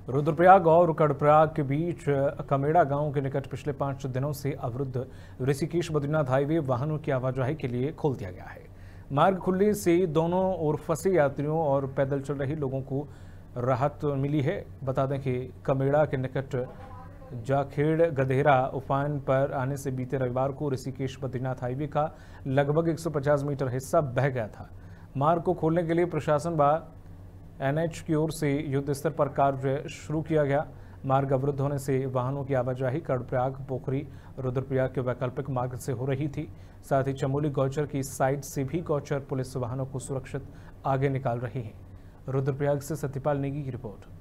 रुद्रप्रयाग और कर्णप्रयाग के बीच कमेड़ा गांव के निकट पिछले 5 दिनों से अवरुद्ध ऋषिकेश बद्रीनाथ हाईवे वाहनों की आवाजाही के लिए खोल दिया गया है। मार्ग खुलने से दोनों ओर फंसे यात्रियों और पैदल चल रहे लोगों को राहत मिली है। बता दें कि कमेड़ा के निकट जाखेड़ गधेरा उफान पर आने से बीते रविवार को ऋषिकेश बद्रीनाथ हाईवे का लगभग 150 मीटर हिस्सा बह गया था। मार्ग को खोलने के लिए प्रशासन व एनएच की ओर से युद्ध स्तर पर कार्य शुरू किया गया। मार्ग अवरुद्ध होने से वाहनों की आवाजाही कर्णप्रयाग, पोखरी, रुद्रप्रयाग के वैकल्पिक मार्ग से हो रही थी। साथ ही चमोली गौचर की साइड से भी गौचर पुलिस वाहनों को सुरक्षित आगे निकाल रही है। रुद्रप्रयाग से सत्यपाल नेगी की रिपोर्ट।